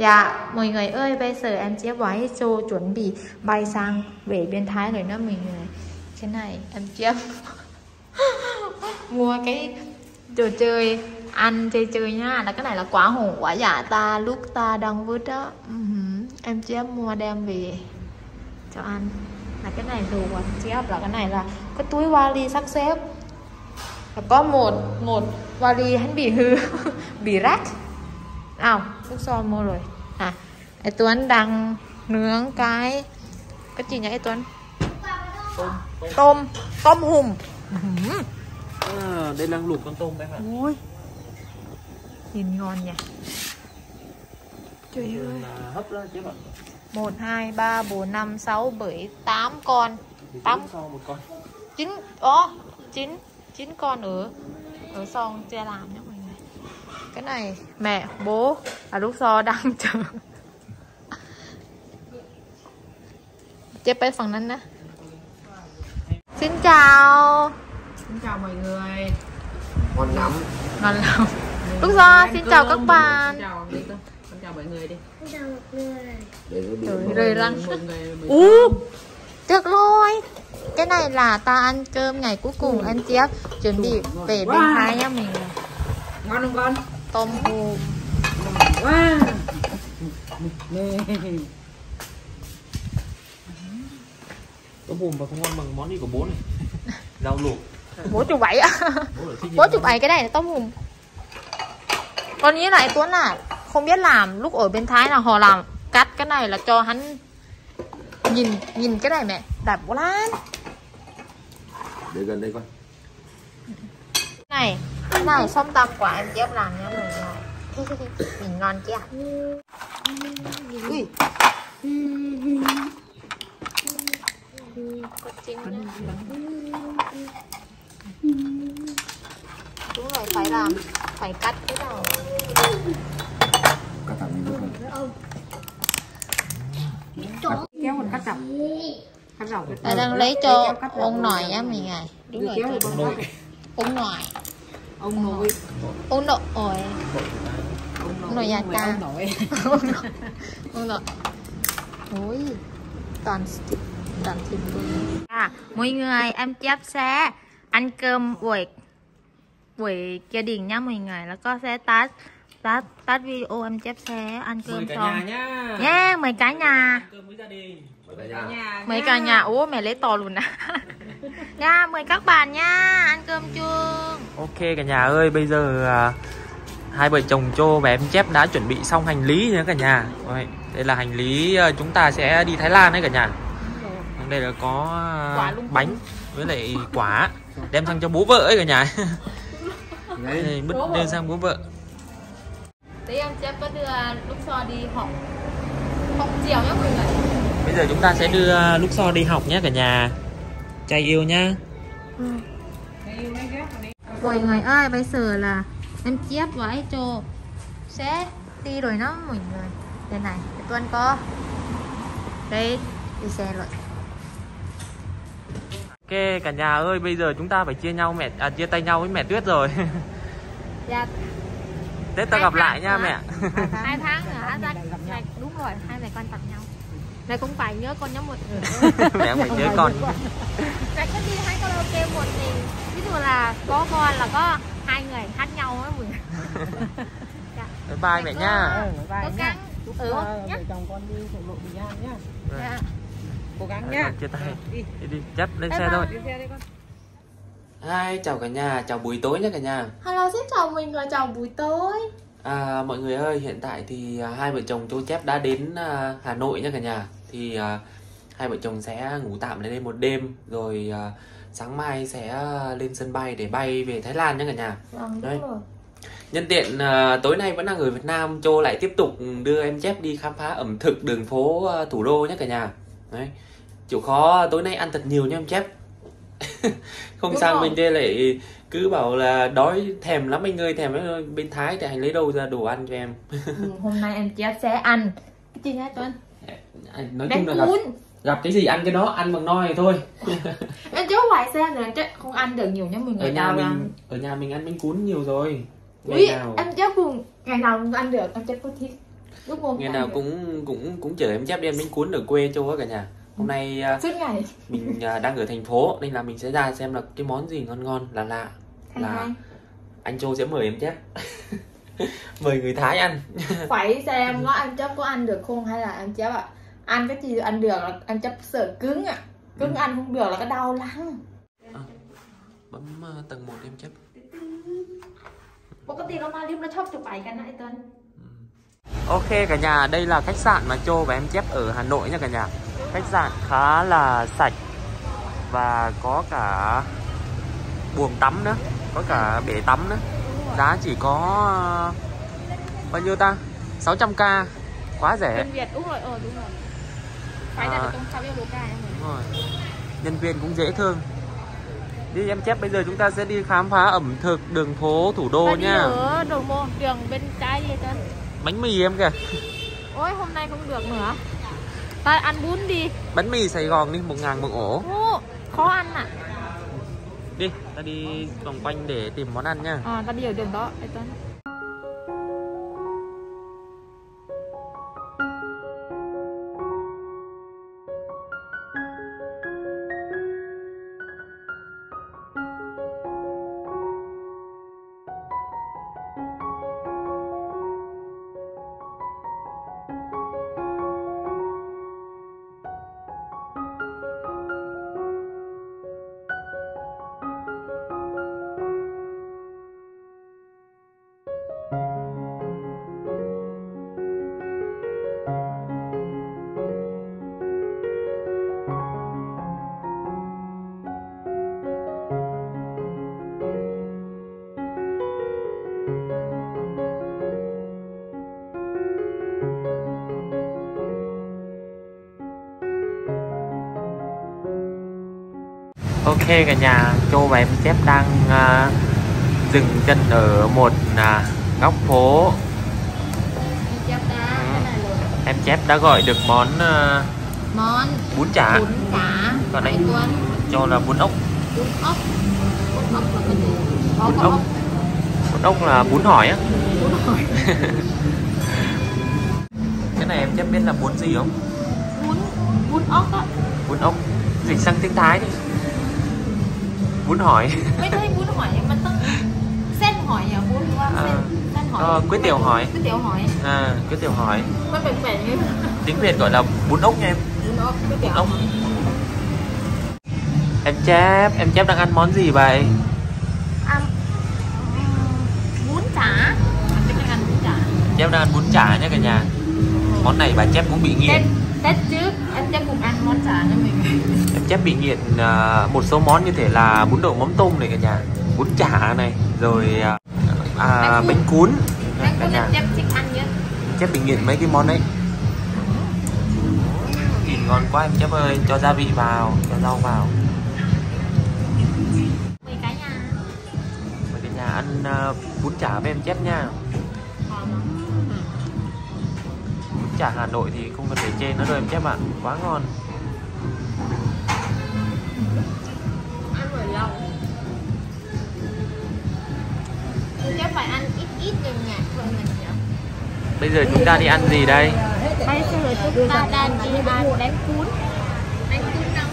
Dạ, mọi người ơi, bây giờ em sẽ với Châu chuẩn bị bay sang về bên Thái rồi đó mọi người. Cái này em sẽ mua cái đồ chơi ăn chơi nha. Là cái này là quả hồng quả dạ ta lúc ta đang vứt đó. Em sẽ mua đem về cho ăn. Là cái này đồ của chép, là cái này là cái túi vali sắp xếp. Và có một vali hắn bị hư bị rách. Lúc sau mua rồi. Ê Tuấn đang nướng cái gì nhỉ Tuấn? Tôm hùm. Đây đang luộc con tôm đấy hả? Ui, nhìn ngon nhỉ. Trời ơi, hấp đó chứ bạn. 1, 2, 3, 4, 5, 6, 7, 8 con. 8 một con. 9 con ở xong che làm nhá mọi người. Cái này mẹ bố là lúc sau đang chờ. Chép cái phầnนั้นđó. Xin chào mọi người. Ngon lắm. Lúc sau xin chào các bạn. Con chào mọi người đi. Chào mọi người. Trời rơi răng. Được rồi. Cái này là ta ăn cơm ngày cuối cùng. Anh Chép chuẩn bị về bên Thái nha mình. Ngon không con? Tôm hùm. Wow. Tôm hùm mà không ngon bằng món gì của bố này. Rau luộc. Bố chụp bậy á. Bố chụp bậy cái này là tôm hùm. Còn như lại Tuấn là không biết làm, lúc ở bên Thái là họ làm cắt cái này là cho hắn nhìn cái này mẹ đẹp quá lắm. Để gần đây con. Cái nàyส้มตำcủa em Chép làm nha mọi người. Nhìn ngon chưa? Ui. Có chín nữa. Đúng rồi, phải cắt cái đầu. Cắt thẳng như Kéo mình cắt rộng. Đây đang lấy cho ông nội nhá mình này. Đúng rồi. Ông nội. Ông nội nhà ta. Ông nội. Ôi, toàn thịt luôn. Mọi người, em Chép sẽ ăn cơm buổi gia đình nhá mọi người,แล้วก็sẽ tắt video em Chép sẽ ăn cơm xong nha. Mời cả nhà. cơm với gia đình. Mời cả nhà. Ủa mẹ lấy to luôn nha. Mời các bạn nha, ăn cơm chung. Ok cả nhà ơi, bây giờ hai vợ chồng Châu và em Chép đã chuẩn bị xong hành lý nha cả nhà. Đây là hành lý chúng ta sẽ đi Thái Lan đấy cả nhà. Đây là có bánh với lại quả đem sang cho bố vợ ấy cả nhà. Đây, bứt đưa sang bố vợ. Tí em Chép có đưa lúc sau đi học chiều nhá mọi người. Bây giờ chúng ta sẽ đưa lúc sau đi học nhé cả nhà. Trai yêu nhá. Mọi người ơi, bây giờ là em Chép với Châu sẽ đi rồi đó mọi người. Đây này, Tuấn có đây đi xe rồi. Ok cả nhà ơi, bây giờ chúng ta phải chia tay nhau với mẹ Tuyết rồi. Dạ. Tết ta gặp lại nha mẹ. 2 tháng nữa ra này, đúng rồi, hai mẹ con gặp nhau. Này cũng phải nhớ con nhớ một người. Mẹ phải nhớ con. Này có đi hát karaoke một thì ví dụ là có con là có 2 người hát nhau á mọi người. Bye bye mẹ nha. Cố gắng. Nhá. Chồng con đi thổ lộ Bình An nhá. Dạ. Cố gắng nhá. Chia tay. Đi Chép lên xe thôi. Hi, chào cả nhà, chào buổi tối nhé cả nhà. Hello, xin chào mình là chào buổi tối. Mọi người ơi, hiện tại thì hai vợ chồng Châu Chép đã đến Hà Nội nha cả nhà. Thì hai vợ chồng sẽ ngủ tạm đến đây một đêm. Rồi sáng mai sẽ lên sân bay để bay về Thái Lan nha cả nhà. Vâng, đấy. Đúng rồi. Nhân tiện tối nay vẫn là người Việt Nam, Châu lại tiếp tục đưa em Chép đi khám phá ẩm thực đường phố thủ đô nhé cả nhà. Đấy. Chịu khó tối nay ăn thật nhiều nha em Chép. Không Đúng sang rồi. bên đây lại cứ bảo là đói thèm lắm anh ơi, thèm bên Thái thì anh lấy đâu ra đồ ăn cho em. Hôm nay em Chép sẽ ăn cái gì nhá Tuấn? Nói Bánh chung là cuốn. gặp cái gì ăn cái đó, ăn bằng no này thôi. Em chớ hoài xe rồi chứ không ăn được nhiều nhá mọi người. Ở nhà mình ăn bánh cuốn nhiều rồi. Ui, em Chép cùng ngày nào cũng ăn được, em Chép có thích. Lúc một Ngày nào cũng chở em chép đi ăn bánh cuốn ở quê Châu á cả nhà. Hôm nay suốt ngày mình đang ở thành phố nên là mình sẽ ra xem là cái món gì ngon ngon lạ là anh Châu sẽ mời em chép mời người Thái ăn. phải xem nó anh chép có ăn được không, hay là anh chép ăn cái gì ăn được là anh chép sợ cứng cứng ăn không được là cái đau lắm. Bấm tầng 1 em chép. ปกติเรามาลิฟต์เราชอบจะไปกันนะไอ้ต้น Ok cả nhà, đây là khách sạn mà Châu và em chép ở Hà Nội nha cả nhà. Khách sạn khá là sạch và có cả buồng tắm nữa, có cả bể tắm nữa. Giá chỉ có bao nhiêu ta? 600k, quá rẻ. Bên Việt đúng rồi, đúng rồi. Phải là trong 600k em. Đúng rồi. Nhân viên cũng dễ thương. Đi em chép, bây giờ chúng ta sẽ đi khám phá ẩm thực đường phố thủ đô nha. Ở đường bên trái gì tên? Bánh mì em kìa. Ôi hôm nay không được nữa. Ta ăn bún đi. Bánh mì Sài Gòn đi, 1.000 một ổ. Khó ăn à? Đi, ta đi vòng quanh để tìm món ăn nha. Ta đi ở đường đó, ai Tuấn. Ok cả nhà, Châu và em chép đang dừng chân ở một góc phố. Em chép đã gọi được món bún chả. Còn anh cho là bún ốc. Bún ốc là cái gì? Bún ốc là bún hỏi á. Bún hỏi. Cái này em chép biết là bún gì không? Bún ốc á. Bún ốc dịch sang tiếng Thái đi. Bún hỏi. ไม่ใช่bún hỏiมันต้องเส้นหอยบนว่าเส้นหอยก๋วยเตี๋ยวหอยก๋วยเตี๋ยวหอยก๋วยเตี๋ยวหอยมันแปลกๆnhư tiếng Việt gọi là bún ốc nha em. Bún ốc,ก๋วยเตี๋ยว ốc. Em chép đang ăn món gì vậy? Ăn bún chả. Em đang ăn bún chả. Chép đang ăn bún chả nha cả nhà. Món này bà chép cũng bị nghiện. Tết trước anh chép cũng ăn món chả cho mình. Em chép bị nghiện một số món như thể là bún đậu mắm tôm này cả nhà, bún chả này, rồi bánh cuốn cả nhà. Chép thích ăn nhé. Chép bị nghiện mấy cái món đấy. Nhìn ngon quá em chép ơi, cho gia vị vào, cho rau vào. Mời cả nhà. Mời cả nhà ăn bún chả với em chép nha. Bún chả Hà Nội thì không cần phải chê nó đâu em chép ạ, quá ngon. Ăn rồi lâu. Chắc phải ăn ít nhạt thôi mình nhỉ. Bây giờ chúng ta đi ăn gì đây? Bây giờ chúng ta đang đi ăn bánh cuốn. Bánh cuốn nóng.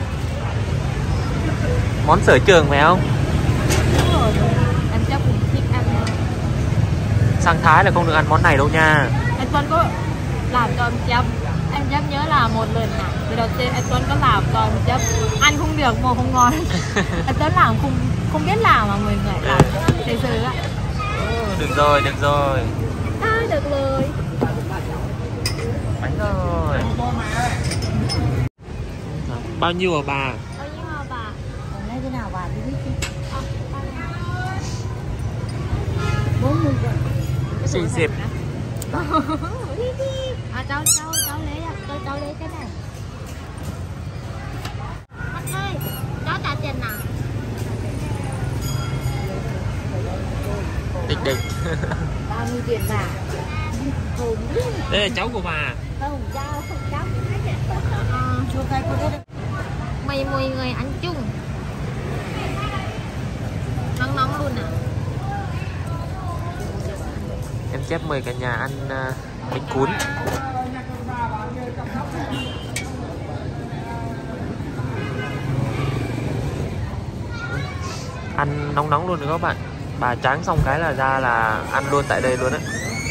Món sở trường phải không? Đúng rồi. Em chắc cũng thích ăn. Sang Thái là không được ăn món này đâu nha. Anh Tuấn có làm cho em chấp nhớ là một lần nào từ đầu tiên anh Tuấn có làm cho em chấp ăn không được mà không ngon. Anh Tuấn làm không biết làm mà mình lại làm thực sự á. Được rồi được rồi. Bánh rồi. Bao nhiêu hả bà? Bao nhiêu hả bà? Lấy cái nào bà đi biết đi. 40 rồi. Xinh xịp. Cháu lấy cái này. Anh ơi, cháu trả tiền nào? Địch. 30 tiền bà. Đây là cháu của bà. Không, cháu. Cho cái cô đấy. Mời mọi người ăn chung. Nóng luôn à? Em chép mời cả nhà ăn bánh cuốn. Ăn nóng nóng luôn được các bạn. Bà tráng xong cái là ra là ăn luôn tại đây luôn á.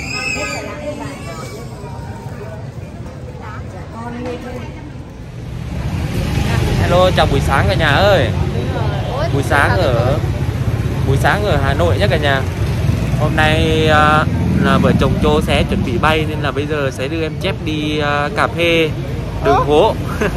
Hello, chào buổi sáng cả nhà ơi. Buổi sáng ở Hà Nội nhé cả nhà. Hôm nay là vợ chồng Châu sẽ chuẩn bị bay nên là bây giờ sẽ đưa em Chép đi cà phê đường phố.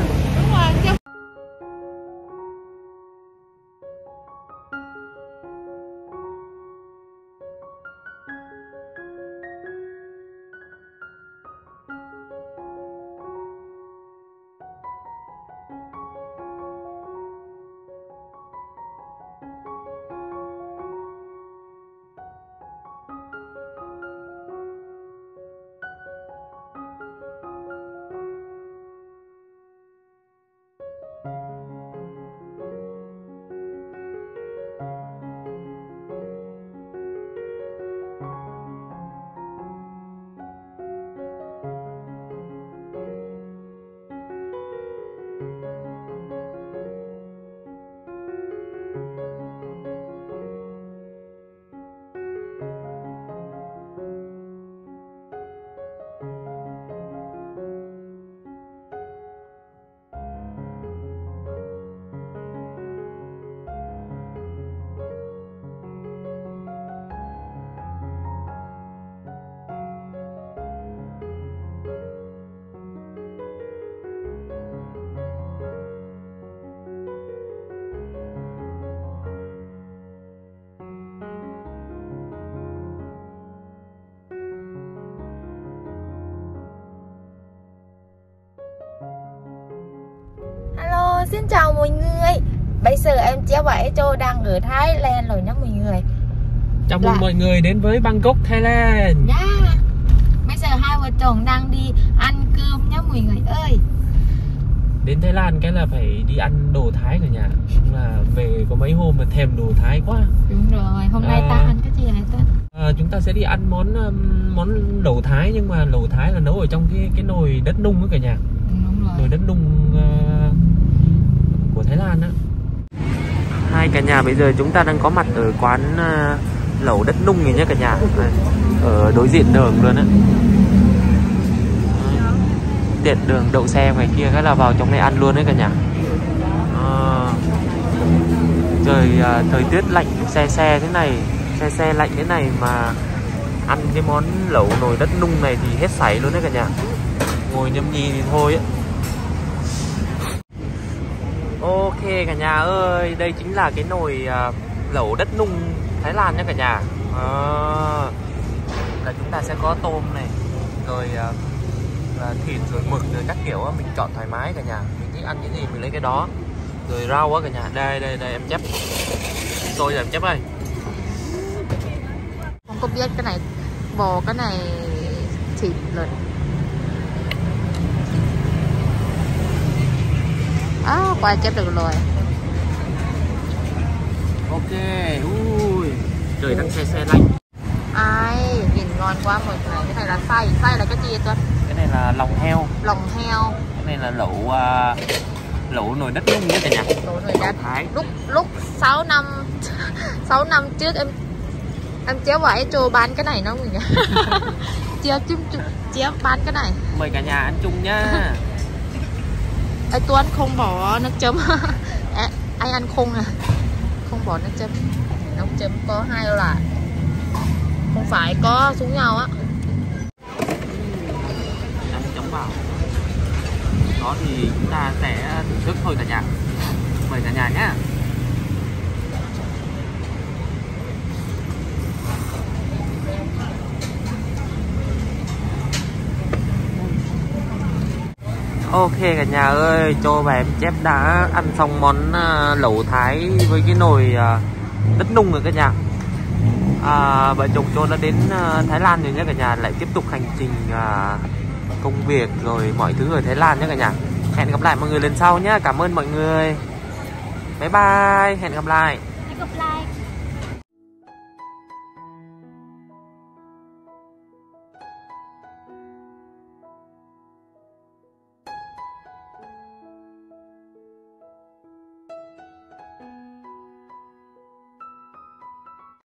Xin chào mọi người. Bây giờ em Chép và Châu đang ở Thái Lan rồi nhé mọi người. Chào mừng mọi người đến với Bangkok, Thái Lan. Yeah. Bây giờ hai vợ chồng đang đi ăn cơm nhé mọi người ơi. Đến Thái Lan cái là phải đi ăn đồ Thái cả nhà. Là về có mấy hôm mà thèm đồ Thái quá. Đúng rồi, hôm nay ta ăn cái gì này Tuấn? Chúng ta sẽ đi ăn món lẩu Thái, nhưng mà lẩu Thái là nấu ở trong cái nồi đất nung đó cả nhà. Đúng rồi. Nồi đất nung của Thái Lan á. Hai cả nhà bây giờ chúng ta đang có mặt ở quán lẩu đất nung này nhé cả nhà. Ở đối diện đường luôn á. Tiện đường đậu xe ngoài kia cái là vào trong này ăn luôn đấy cả nhà. Trời thời tiết lạnh se thế này, se lạnh thế này mà ăn cái món lẩu nồi đất nung này thì hết sảy luôn đấy cả nhà. Ngồi nhâm nhi thì thôi á. Ok cả nhà ơi, đây chính là cái nồi lẩu đất nung Thái Lan nhé cả nhà. Là chúng ta sẽ có tôm này, rồi thịt, rồi mực, rồi các kiểu mình chọn thoải mái cả nhà. Mình thích ăn cái gì mình lấy cái đó. Rồi rau á cả nhà. Đây em Chép. Tôi em Chép ơi. Không có biết cái này bò, cái này thịt lợn. Qua Chép được rồi. Ok. Ui, trời đang se lạnh. Ai, nhìn ngon quá mọi người. Cái này là xay là cái gì Tuấn? Cái này là lòng heo. Lòng heo. Cái này là lẩu nồi đất nung nhé cả nhà. Lẩu nồi đất Thái. Lúc 6 năm trước em Chéo và Châu bán cái này nó mình. Chéo bán cái này. Mời cả nhà ăn chung nhá. Tuấn không bỏ nước chấm. Anh ăn không à? Không bỏ nước chấm. Nước chấm có 2 loại. Không phải có xuống nhau á. Chấm vào. Đó thì chúng ta sẽ thưởng thức thôi cả nhà. Mời cả nhà nhé. Ok cả nhà ơi, Châu và em Chép đã ăn xong món lẩu Thái với cái nồi đất nung rồi cả nhà. Vợ chồng Châu đã đến Thái Lan rồi nhé cả nhà. Lại tiếp tục hành trình công việc rồi mọi thứ ở Thái Lan nhé cả nhà. Hẹn gặp lại mọi người lần sau nhé. Cảm ơn mọi người. Bye bye, hẹn gặp lại. Hẹn gặp lại.